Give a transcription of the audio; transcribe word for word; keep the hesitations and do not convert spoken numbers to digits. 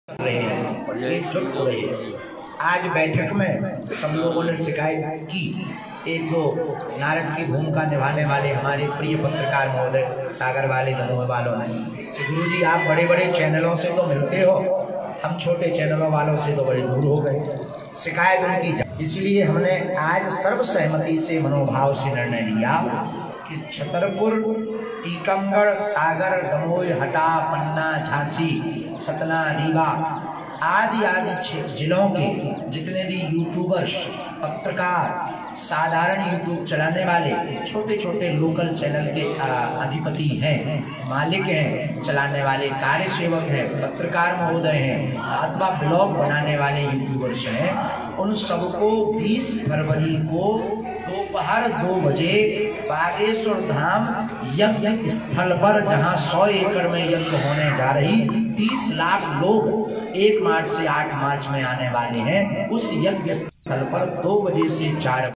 रहे हैं, चुप हो रहे हैं। आज बैठक में सब लोगों ने शिकायत की। एक तो नारद की भूमिका निभाने वाले हमारे प्रिय पत्रकार महोदय सागर वाले दमोह वालों ने, गुरु जी आप बड़े बड़े चैनलों से तो मिलते हो, हम छोटे चैनलों वालों से तो बड़े दूर हो गए। शिकायत उनकी, इसलिए हमने आज सर्वसहमति से मनोभाव से निर्णय लिया कि छतरपुर, टीकमगढ़, सागर, दमोह, हटा, पन्ना, झांसी, सतना, रीवा आदि आदि जिलों के जितने भी यूट्यूबर्स, पत्रकार, साधारण यूट्यूब चलाने वाले, छोटे छोटे लोकल चैनल के अधिपति हैं, मालिक हैं, चलाने वाले कार्य सेवक हैं, पत्रकार महोदय हैं अथवा ब्लॉग बनाने वाले यूट्यूबर्स हैं, उन सबको बीस फरवरी को दोपहर दो बजे बागेश्वर धाम यज्ञ स्थल पर, जहां सौ एकड़ में यज्ञ होने जा रही, तीस लाख लोग एक मार्च से आठ मार्च में आने वाले हैं, उस यज्ञ स्थल पर दो बजे से चार